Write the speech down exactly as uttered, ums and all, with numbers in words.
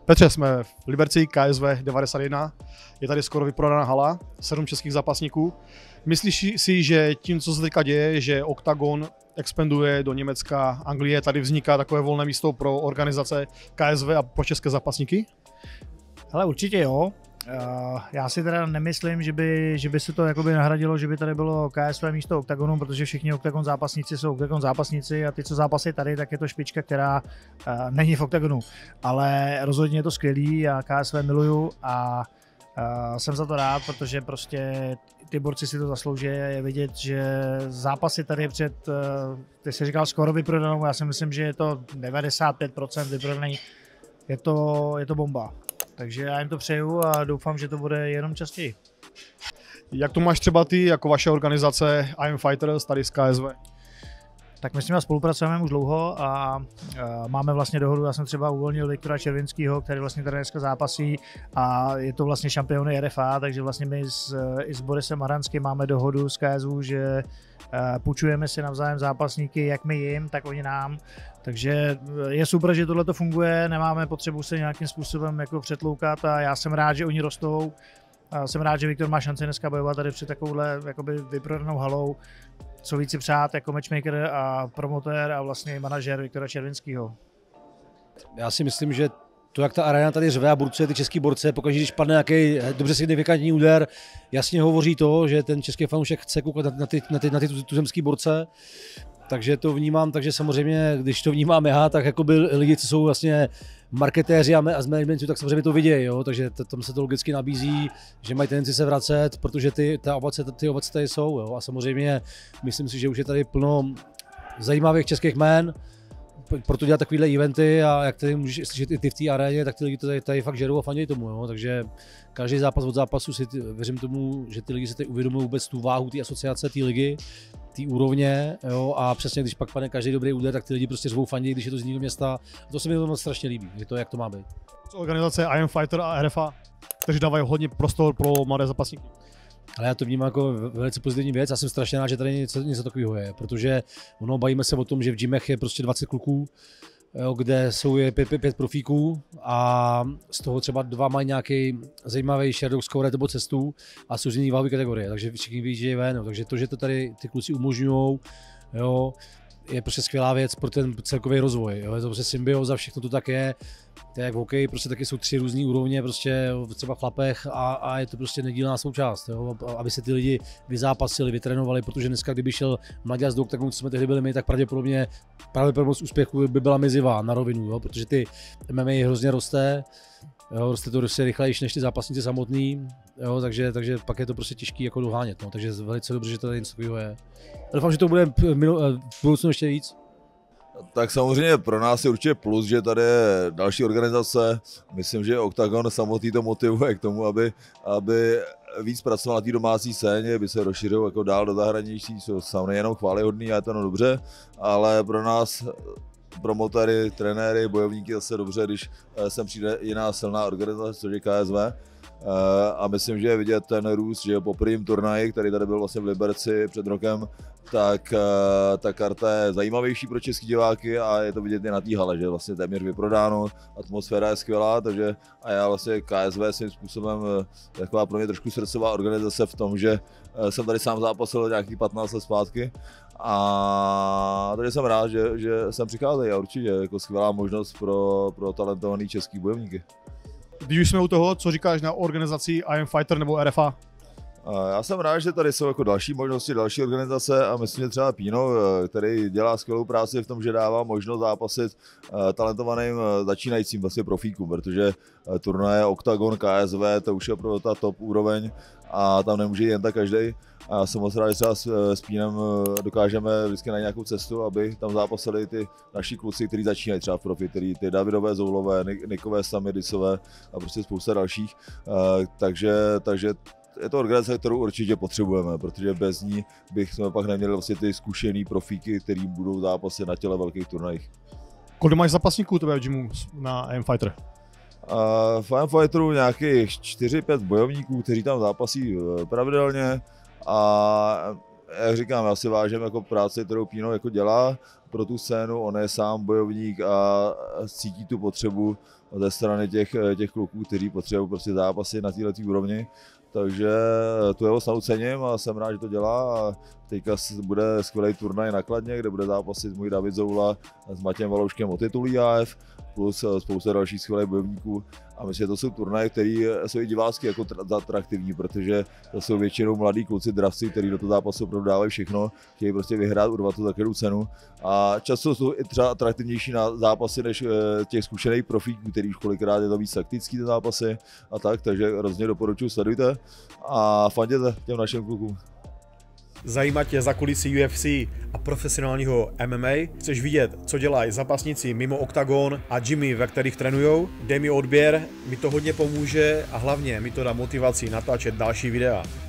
Petře, jsme v Liberci, K S V devadesát jedna, je tady skoro vyprodaná hala, sedm českých zápasníků. Myslíš si, že tím, co se teďka děje, že Octagon expanduje do Německa, Anglie, tady vzniká takové volné místo pro organizace K S V a pro české zápasníky? Ale určitě jo. Já si teda nemyslím, že by, že by se to jakoby nahradilo, že by tady bylo K S V místo Octagonu, protože všichni Octagon zápasníci jsou Octagon zápasníci a ty, co zápasí tady, tak je to špička, která uh, není v Octagonu. Ale rozhodně je to skvělý a K S V miluju a uh, jsem za to rád, protože prostě ty borci si to zaslouží. Je vidět, že zápasy tady před, uh, ty jsi říkal skoro vyprodanou, já si myslím, že je to devadesát pět procent vyprodaný. Je to, je to bomba. Takže já jim to přeju a doufám, že to bude jenom častěji. Jak to máš třeba ty, jako vaše organizace I Am Fighters tady z K S V? Tak my s nimi spolupracujeme už dlouho a, a máme vlastně dohodu, já jsem třeba uvolnil Viktora Červinského, který vlastně tady dneska zápasí a je to vlastně šampion R F A, takže vlastně my s, i s Borisem Maranským máme dohodu s K S V, že půjčujeme si navzájem zápasníky, jak my jim, tak oni nám. Takže je super, že tohle to funguje, nemáme potřebu se nějakým způsobem jako přetloukat a já jsem rád, že oni rostou. A jsem rád, že Viktor má šanci dneska bojovat tady před takovouhle jakoby vyprodanou halou. Co víc si přát jako matchmaker a promotér a vlastně manažer Viktora Červinského. Já si myslím, že to, jak ta arena tady řve a burcuje ty český borce, pokaždé, když padne nějaký dobře signifikantní úder, jasně hovoří to, že ten český fanoušek chce koukat na ty, na ty, na ty tuzemský borce. Takže to vnímám, takže samozřejmě, když to vnímám já, tak jako by lidi, co jsou vlastně marketéři a z managementu, tak samozřejmě to vidějí, jo? Takže tam se to logicky nabízí, že mají tendenci se vracet, protože ty, ta ovace, ty ovace tady jsou, jo? A samozřejmě myslím si, že už je tady plno zajímavých českých jmén, proto dělat takovéhle eventy a jak tady můžeš slyšet i ty v té aréně, tak ty lidi to tady, tady fakt žerou a fandějí tomu, jo? Takže každý zápas od zápasu si věřím tomu, že ty lidi se tady uvědomují vůbec tu váhu té asociace, té ligy, té úrovně, jo? A přesně když pak padne každý dobrý úder, tak ty lidi prostě řvou fandí, když je to z jiného města. A to se mi to moc strašně líbí, že to jak to má být. Organizace I Am Fighter a R F A, kteří dávají hodně prostor pro mladé zápasníky. Ale já to vnímám jako velice pozitivní věc, já jsem strašně rád, že tady něco, něco takového je, protože ono, bavíme se o tom, že v gymech je prostě dvacet kluků, jo, kde jsou je pět, pět, pět profíků a z toho třeba dva mají nějaký zajímavý shadow score nebo cestu a jsou z jiný váhové kategorie, takže všichni ví, že je ven, takže to, že to tady ty kluci umožňují, jo, je prostě skvělá věc pro ten celkový rozvoj, jo, je to prostě symbioza, všechno to tak je. To je jak v hokeji, prostě taky jsou tři různé úrovně, prostě třeba v chlapech a, a je to prostě nedílná součást, jo? Aby se ty lidi vyzápasili, vytrénovali, protože dneska, kdyby šel mladík do Octagonu, co jsme tehdy byli my, tak pravděpodobně pravděpodobnost úspěchu by byla mizivá na rovinu, jo? Protože ty M M A hrozně roste, jo? Roste to prostě rychlejší než ty zápasníci samotný, jo? Takže, takže pak je to prostě těžký jako dohánět, no? Takže velice dobře, že tady něco takového je. Doufám, že to bude v budoucnu ještě víc. Tak samozřejmě pro nás je určitě plus, že tady je další organizace. Myslím, že Octagon samotný to motivuje k tomu, aby, aby víc pracoval na té domácí scéně, aby se rozšířil jako dál do zahraničí, jsou samozřejmě jenom chvályhodný a je to no dobře, ale pro nás promotéry, trenéry, bojovníky zase dobře, když sem přijde jiná silná organizace, což je K S V. A myslím, že je vidět ten růst, že po prvním turnaji, který tady byl vlastně v Liberci před rokem, tak ta karta je zajímavější pro český diváky a je to vidět i na té hale, že vlastně téměř vyprodáno, atmosféra je skvělá, takže a já vlastně K S V svým způsobem taková pro mě trošku srdcová organizace v tom, že jsem tady sám zápasil nějakých patnáct let zpátky a tady jsem rád, že, že jsem přicházel a určitě jako skvělá možnost pro, pro talentovaný český bojovníky. Když už jsme u toho, co říkáš na organizaci I Am Fighter nebo R F A? Já jsem rád, že tady jsou jako další možnosti, další organizace a myslím, že třeba Pino, který dělá skvělou práci v tom, že dává možnost zápasit talentovaným začínajícím vlastně profíkům, protože turnaje Octagon, K S V, to už je pro ta top úroveň a tam nemůže jen tak každý. A já jsem moc rád, že třeba s Pínem dokážeme vždycky najít nějakou cestu, aby tam zápasili ty naši kluci, kteří začínají třeba v profi, který ty Davidové Zoulové, Nikové Samidisové a prostě spousta dalších. Takže, takže je to organizace, kterou určitě potřebujeme, protože bez ní bychom pak neměli vlastně ty zkušený profíky, který budou zápasit na těle velkých turnajích. Kolik máš zápasníků tebe v gymu na I Am Fighter? Uh, v I Am Fighteru nějakých čtyři pět bojovníků, kteří tam zápasí pravidelně a jak říkám, já si vážím jako práci, kterou Pino jako dělá pro tu scénu, on je sám bojovník a cítí tu potřebu ze strany těch, těch kluků, kteří potřebují prostě zápasy na této úrovni. Takže tu jeho snahu cením a jsem rád, že to dělá. A teďka bude skvělý turnaj na Kladně, kde bude zápasit můj David Zoula s Matějem Valouškem o titul I A F, plus spousta dalších skvělých bojovníků. A myslím, že to jsou turnaje, které jsou i divácky jako atraktivní, protože to jsou většinou mladí kluci, dravci, kteří do toho zápasu opravdu dávají všechno, chtějí prostě vyhrát, urvat tu takovou cenu. A často jsou i třeba atraktivnější na zápasy než těch zkušených profíků, který už kolikrát je to víc taktický ty zápasy a tak, takže hrozně doporučuji, sledujte a fanděte těm našim klukům. Zajímá tě za kulisy U F C a profesionálního M M A? Chceš vidět, co dělají zápasníci mimo oktagon a gymy, ve kterých trénujou? Dej mi odběr, mi to hodně pomůže a hlavně mi to dá motivaci natáčet další videa.